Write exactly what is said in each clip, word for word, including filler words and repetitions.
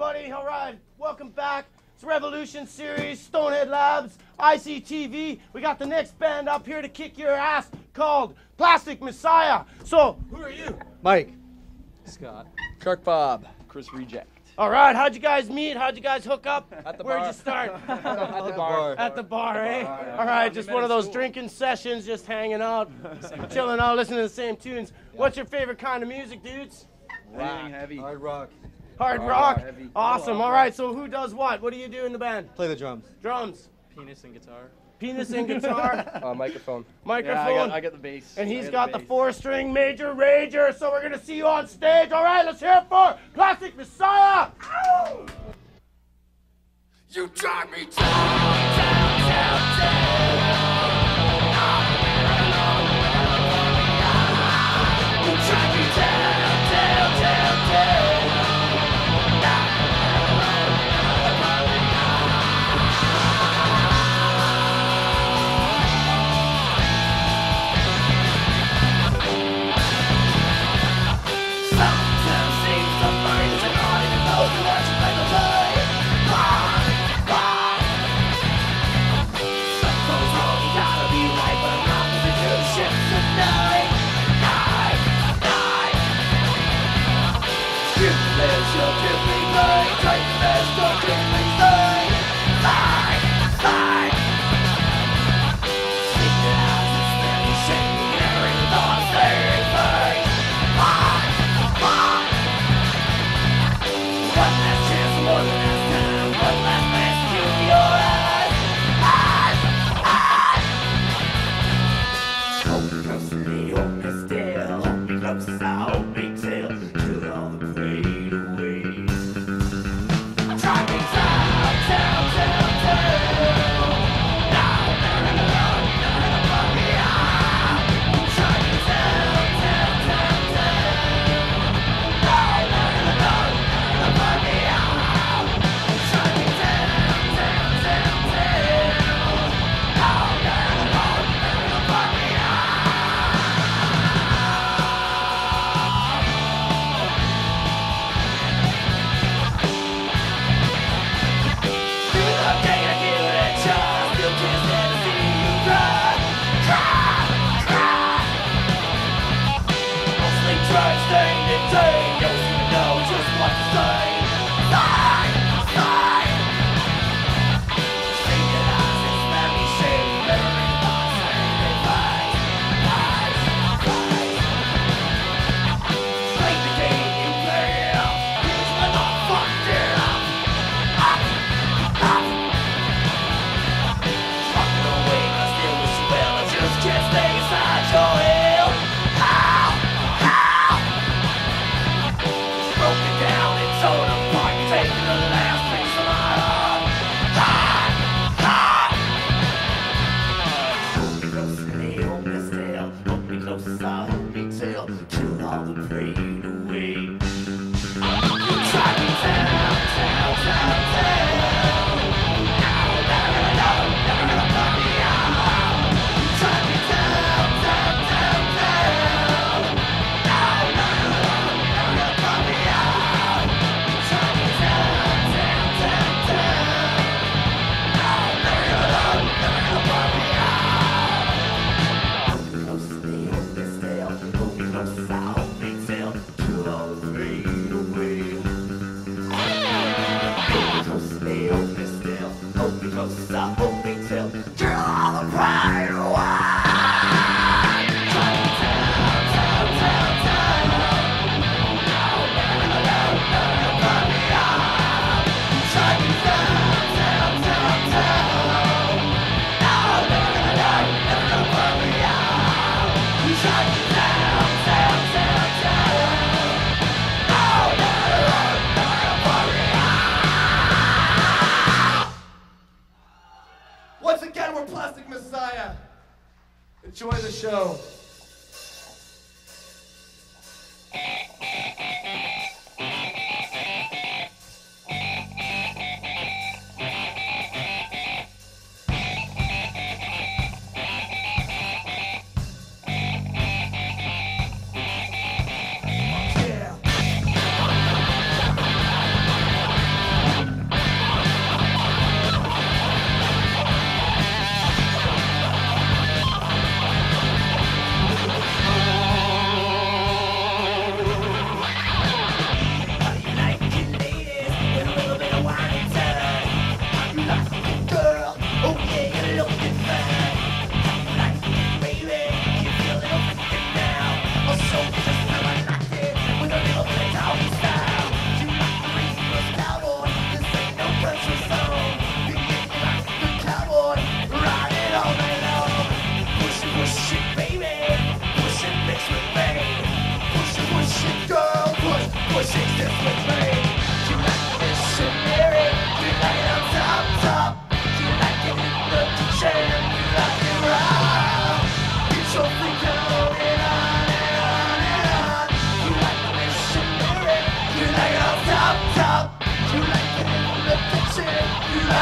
everybody. All right, welcome back. It's Revolution Series, Stonehead Labs, I C T V. We got the next band up here to kick your ass called Plastic Messiah. So, who are you? Mike. Scott. Shark Bob. Chris Reject. All right, how'd you guys meet? How'd you guys hook up? At the Where'd bar. you start? At the bar. At the bar, eh? All right, just one of those drinking sessions, just hanging out, chilling out, listening to the same tunes. What's your favorite kind of music, dudes? Anything heavy. Hard rock. Hard Hard rock? rock, heavy. Awesome. All right, so who does what? What do you do in the band? Play the drums. Drums. Penis and guitar. Penis and guitar. Uh, microphone. Microphone. Yeah, I got, I got the bass. And he's I got the bass. four-string major rager, so we're going to see you on stage. All right, let's hear it for Plastic Messiah. Ow! You drive me down, down, down, down. You drive me down, down, down, down. Sometimes seems the birds are not even those who watch you play the play. Why? Why? Something goes wrong, you gotta be right, but I'm not gonna do shit tonight. Night, night. You live, you'll give me light. Take the best, don't give me sight. Sight, sight. Sleep your eyes and stare me, shake me, every thought, staring face. Why? Why? One last chance, more than last time. One last glance into your eyes. Eyes, eyes. Hold me close to me, hold me still. Hold me close, hold me till. Till all the pain away. Drive me down, down, down, down. Now, now, now, now, now, put me out. Drive me down, down, down, down. Now, now, now, now, now, put me out. Drive me down, down, down, down. Now, now, now, now, put me Through the day I give it a try. Still can't stand to see you cry. Cry, cry. Mostly try to stay detained. Don't seem to know just what to say. Sigh, sigh. See your eyes and smell me shame. Every thought saying they lies, lies, lies. Play the game you play it up. Here's my not fucked it up. Up, up. Walking away, but I still wish you well. I just can't stay inside your hell. How? How? Broken down and torn apart. You're taking the last piece of my heart. Heart, heart. Hold me close to me, hold me still. Hold me close as I hold me till. Kill all the pain away. You drive me down, down, down, down. Now, now, now, now, now, put me out. You drive me down, down, down, down. Now, now, now, now, put me out. You drive me down, down, down, down. Now, now, now, now, now, put me out. Hold me close to me, hold me still. Hold me close as I hold me till. Kill all the pain away. Hold me close to me, hold me still. Hold me close as I hold me till. Kill all the pain away. Drive me down, down, down, down. Now, now, now, now, put me out. Drive me down, down, down, down. Now, now, now, now, put me out. Drive me down, down, down, down. Now, now, now, now, put me out. Once again, we're Plastic Messiah. Enjoy the show. Yeah.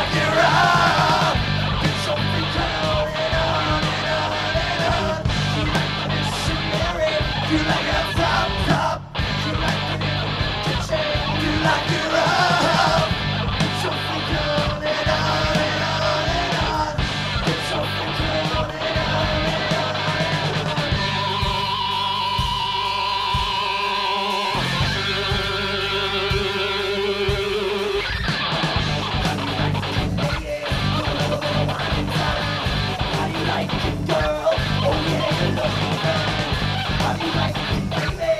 like you're up. Get your freak on and on and on and on. You like the missionary, you like it up top, top. You like it in the kitchen, you like you're up. Get your freak on and on and on and on. Get your freak on and on and on and How do you like it, girl? Oh yeah, you're looking good. How do you like it, baby?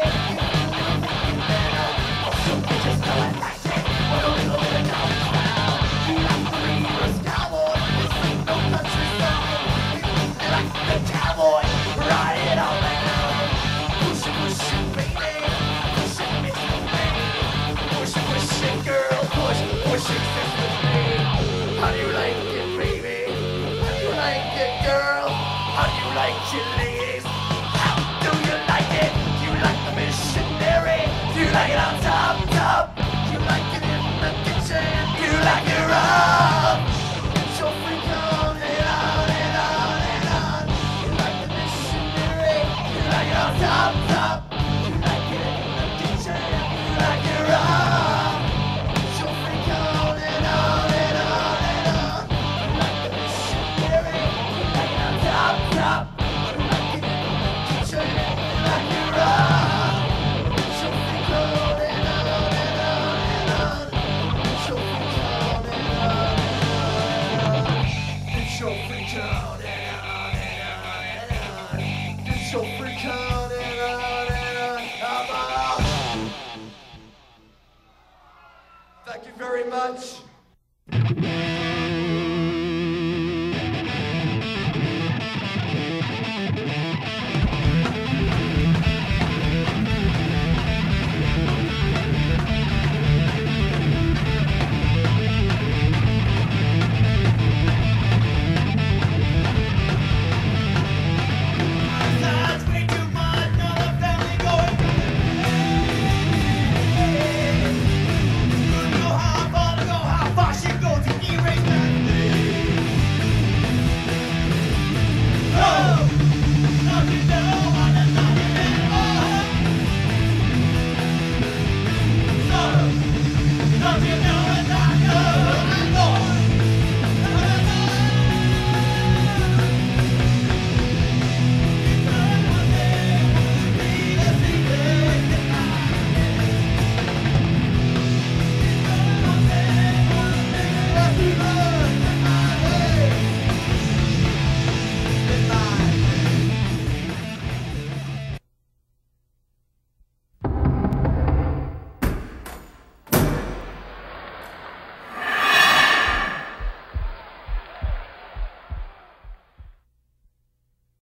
Also, bitches know I like it. What a little bit of college style. You like the reverse cowboy. This ain't no country song. You like the cowboy. Ride it all around. Push it, push it, baby. Push it, mix with me. Push it, push it, girl. Push, push it, sis with me. How do you like it, baby? How do you like it, girl? How do you like it, ladies? How do you like it? Do you like the missionary? Do you like it on top, top? Do you like it in the kitchen? Do you like it rough? Get your freak on and on and on and on. You like the missionary? Do you like it on top, top? Do you like it in the kitchen? Do you like it rough? Get your freak on and on and on and on. You like the missionary? Do you like it on top, top? Do you like it in the kitchen? Do you like it rough? Get your freak on and on and on and on. Get your freak on and on and on. Get your freak on and on and on and on. Get your freak on and on and on. Thank you very much.